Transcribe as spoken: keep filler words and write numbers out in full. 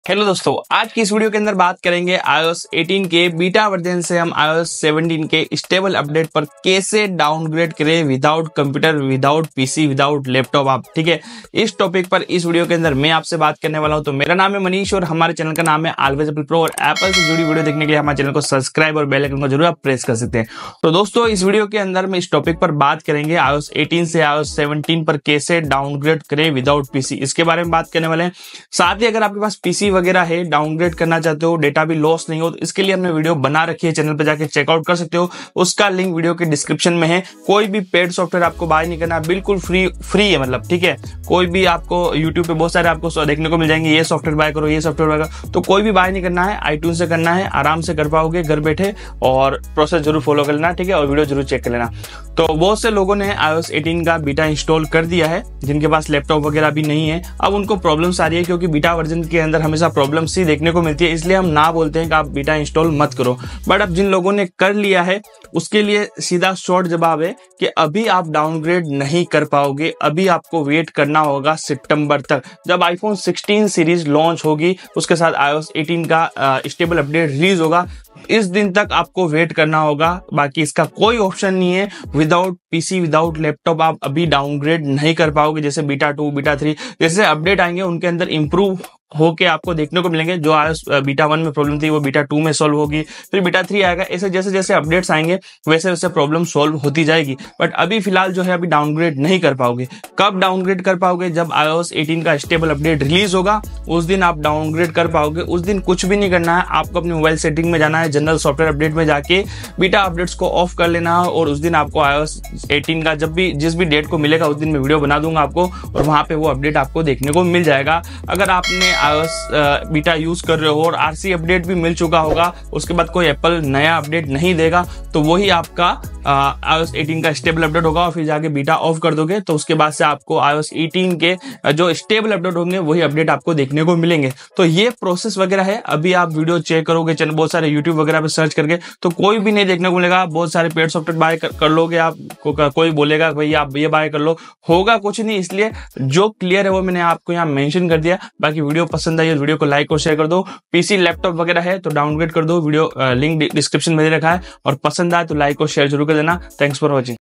Hello दोस्तों, आज की इस वीडियो के अंदर बात करेंगे आईओएस अठारह के बीटा वर्जन से हम आईओएस सत्रह के स्टेबल अपडेट पर कैसे डाउनग्रेड करें without computer, without PC, without laptop आप। ठीक है, इस टॉपिक पर इस वीडियो के अंदर मैं आपसे बात करने वाला हूं। तो मेरा नाम है मनीष और हमारे चैनल का नाम है ऑलवेज एप्पल प्रो। और एप्पल से जुड़ी वीडियो देखने के लिए हमारे चैनल को सब्सक्राइब और बेल आइकन को जरूर आप प्रेस कर सकते हैं। तो दोस्तों, इस वीडियो के अंदर मैं इस टॉपिक पर बात करेंगे आईओएस अठारह से आईओएस सत्रह पर कैसे डाउनग्रेड करें विदाउट पीसी, इसके बारे में बात करने वाले हैं। साथ ही अगर आपके पास पीसी वगैरह है, डाउनग्रेड करना चाहते हो, डेटा भी लॉस नहीं हो, तो इसके लिए हमने वीडियो बना रखी है, चैनल पर जाके चेकआउट कर सकते हो। उसका लिंक वीडियो के डिस्क्रिप्शन में है। कोई भी पेड सॉफ्टवेयर आपको बाय नहीं करना, बिल्कुल फ्री फ्री है, मतलब ठीक है। कोई भी आपको यूट्यूब पे बहुत सारे आपको देखने को मिल जाएंगे, ये सॉफ्टवेयर बाय करो, ये सॉफ्टवेयर बाय करो, तो कोई भी बाय नहीं करना है। आईट्यून से करना है, आराम से कर पाओगे घर बैठे, और प्रोसेस जरूर फॉलो कर लेना, ठीक है, और वीडियो जरूर चेक कर लेना। तो बहुत से लोगों ने आईओएस अठारह का बीटा इंस्टॉल कर दिया है, जिनके पास लैपटॉप वगैरह भी नहीं है। अब उनको प्रॉब्लम्स आ रही है, क्योंकि बीटा वर्जन के अंदर हमेशा प्रॉब्लम्स ही देखने को मिलती है, इसलिए हम ना बोलते हैं कि आप बीटा इंस्टॉल मत करो। बट अब जिन लोगों ने कर लिया है उसके लिए सीधा शॉर्ट जवाब है कि अभी आप डाउनग्रेड नहीं कर पाओगे। अभी आपको वेट करना होगा सितंबर तक, जब आईफोन सिक्सटीन सीरीज लॉन्च होगी, उसके साथ आईओएस अठारह का स्टेबल अपडेट रिलीज होगा। इस दिन तक आपको वेट करना होगा, बाकी इसका कोई ऑप्शन नहीं है। विदाउट पीसी, विदाउट लैपटॉप आप अभी डाउनग्रेड नहीं कर पाओगे। जैसे बीटा टू, बीटा थ्री जैसे अपडेट आएंगे, उनके अंदर इंप्रूव होके आपको देखने को मिलेंगे। जो आईओएस बीटा वन में प्रॉब्लम थी वो बीटा टू में सॉल्व होगी, फिर बीटा थ्री आएगा। ऐसे जैसे जैसे अपडेट्स आएंगे वैसे वैसे प्रॉब्लम सॉल्व होती जाएगी। बट अभी फिलहाल जो है अभी डाउनग्रेड नहीं कर पाओगे। कब डाउनग्रेड कर पाओगे? जब आईओएस अठारह का स्टेबल अपडेट रिलीज होगा, उस दिन आप डाउनग्रेड कर पाओगे। उस दिन कुछ भी नहीं करना है, आपको अपनी मोबाइल सेटिंग में जाना है, जनरल सॉफ्टवेयर अपडेट में जाके बीटा अपडेट्स को ऑफ कर लेना है। और उस दिन आपको आईओएस अठारह का जब भी जिस भी डेट को मिलेगा उस दिन मैं वीडियो बना दूंगा आपको, और वहां पे वो अपडेट आपको देखने को मिल जाएगा। अगर आपने आईओएस बीटा यूज कर रहे हो और आरसी अपडेट भी मिल चुका होगा, उसके बाद कोई एप्पल नया अपडेट नहीं देगा, तो वही आपका आईओएस अठारह का स्टेबल अपडेट होगा। और फिर जाके बीटा ऑफ कर दोगे तो उसके बाद से आपको आईओएस अठारह के जो स्टेबल अपडेट होंगे वही अपडेट आपको देखने को मिलेंगे। तो ये प्रोसेस वगैरह है। अभी आप वीडियो चेक करोगे चैनल बहुत सारे यूट्यूब वगैरह पे सर्च करके, तो कोई भी नहीं देखने को मिलेगा। बहुत सारे पेड सॉफ्टवेयर बाय कर, कर लोगे आप, को, कोई बोलेगा भाई आप ये बाय कर लो, होगा कुछ नहीं। इसलिए जो क्लियर है वो मैंने आपको यहाँ मेंशन कर दिया। बाकी वीडियो पसंद आई, वीडियो को लाइक और शेयर कर दो। पीसी लैपटॉप वगैरह है तो डाउनग्रेड कर दो, वीडियो लिंक डिस्क्रिप्शन में दे रखा है। और पसंद आए तो लाइक और शेयर जरूर कर देना। Thanks for watching.